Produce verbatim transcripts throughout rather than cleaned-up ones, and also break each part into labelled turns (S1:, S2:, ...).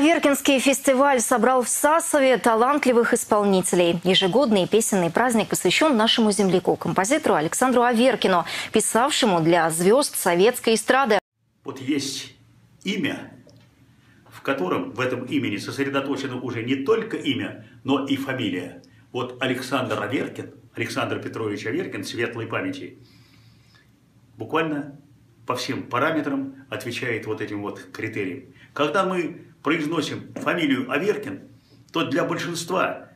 S1: Аверкинский фестиваль собрал в Сасове талантливых исполнителей. Ежегодный песенный праздник посвящен нашему земляку, композитору Александру Аверкину, писавшему для звезд советской эстрады.
S2: Вот есть имя, в котором, в этом имени сосредоточено уже не только имя, но и фамилия. Вот Александр Аверкин, Александр Петрович Аверкин, светлой памяти, буквально по всем параметрам отвечает вот этим вот критериям. Когда мы произносим фамилию Аверкин, то для большинства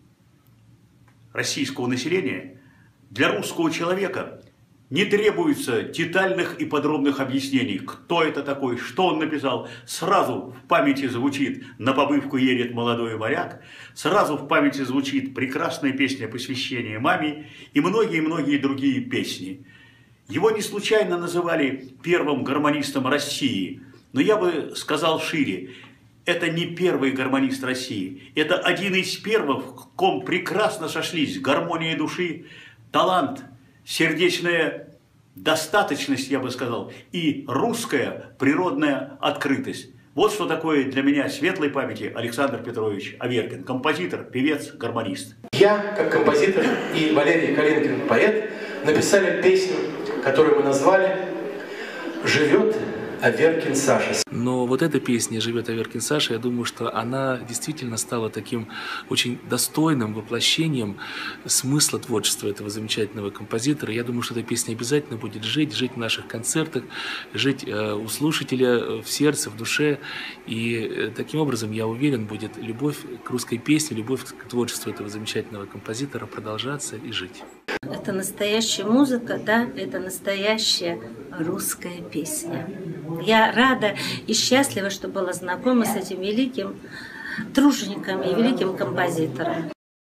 S2: российского населения, для русского человека не требуется детальных и подробных объяснений, кто это такой, что он написал. Сразу в памяти звучит «На побывку едет молодой моряк», сразу в памяти звучит прекрасная песня посвящения маме и многие-многие другие песни. Его не случайно называли первым гармонистом России, но я бы сказал шире. Это не первый гармонист России, это один из первых, в ком прекрасно сошлись гармония души, талант, сердечная достаточность, я бы сказал, и русская природная открытость. Вот что такое для меня светлой памяти Александр Петрович Аверкин, композитор, певец, гармонист.
S3: Я, как композитор, и Валерий Калинкин, поэт, написали песню, которую мы назвали «Живет Аверкин Саша».
S4: Но вот эта песня «Живет Аверкин Саша», я думаю, что она действительно стала таким очень достойным воплощением смысла творчества этого замечательного композитора. Я думаю, что эта песня обязательно будет жить, жить в наших концертах, жить э, у слушателя в сердце, в душе. И э, таким образом, я уверен, будет любовь к русской песне, любовь к творчеству этого замечательного композитора продолжаться и жить.
S5: Это настоящая музыка, да, это настоящая русская песня. Я рада и счастлива, что была знакома с этим великим тружеником и великим композитором.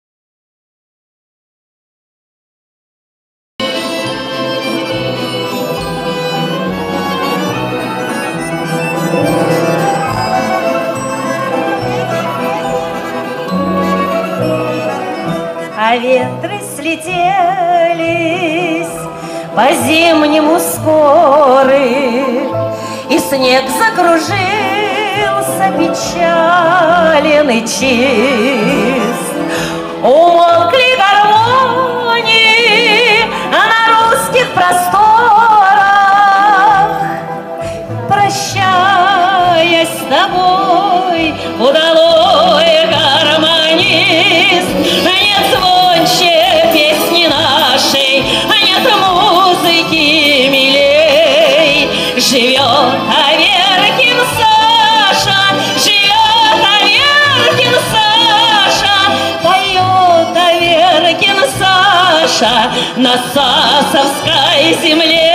S6: А ветры слетелись по-зимнему скоры, и снег закружился печален и чист. Умолкли гармонии на русских просторах. Прощаясь с тобой, удалой гармонист, нет звонче песни нашей, нет музыки милей. Живет Аверкин Саша, живет Аверкин Саша, поет Аверкин Саша на сасовской земле.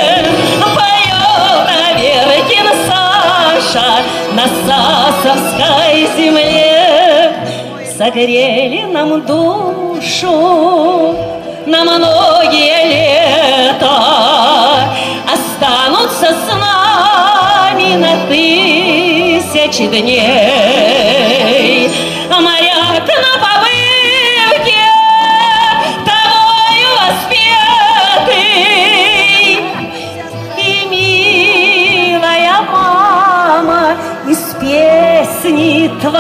S6: Поет Аверкин Саша на сасовской земле. Согрели нам душу на многие лета, останутся с нами на тысячи дней. А моряк на побывке тобою воспетый, и милая мама из песни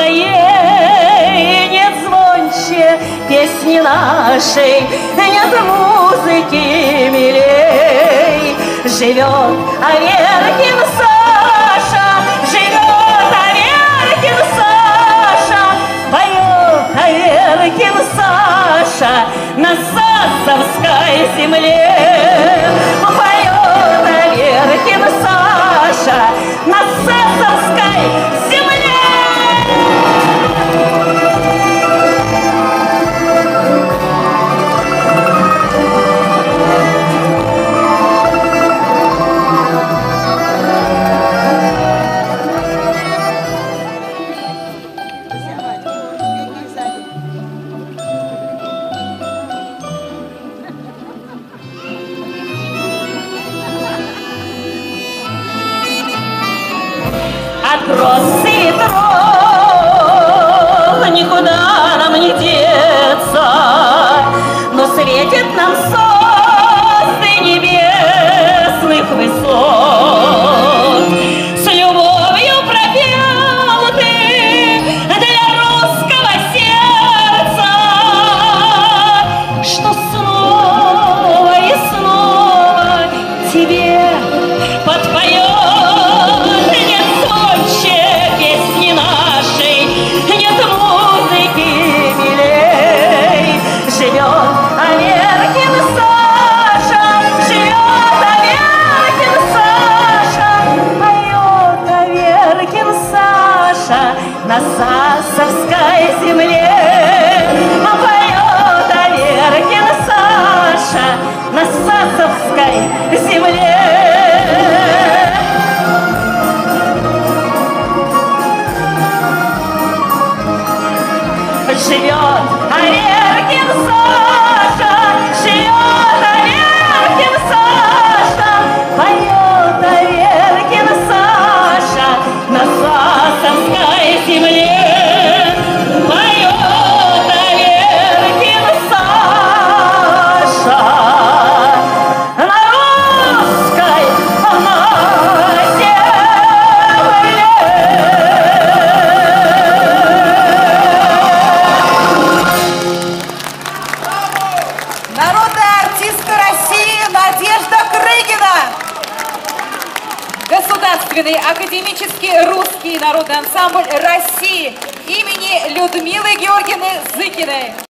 S6: твоей нет звонче песни нашей, нет музыки милей. Живет Аверкин Саша, живет Аверкин Саша, поет Аверкин Саша на сасовской земле. Поет Аверкин Саша на сасовской земле. От росы и трог никуда нам не деться, но светит нам солнце небесных высот. С любовью пропел ты на Сасовской земле. А поет Аверкин Саша на Сасовской земле. Живет Аверкин Саша, живет Аверкин Саша, поет Аверкин Саша на Сасовской земле. Поет Аверкин Саша на русской земле.
S7: Народная артистка России Надежда Крыгина. Государственный академический русский народный ансамбль России имени Людмилы Георгиевны Зыкиной.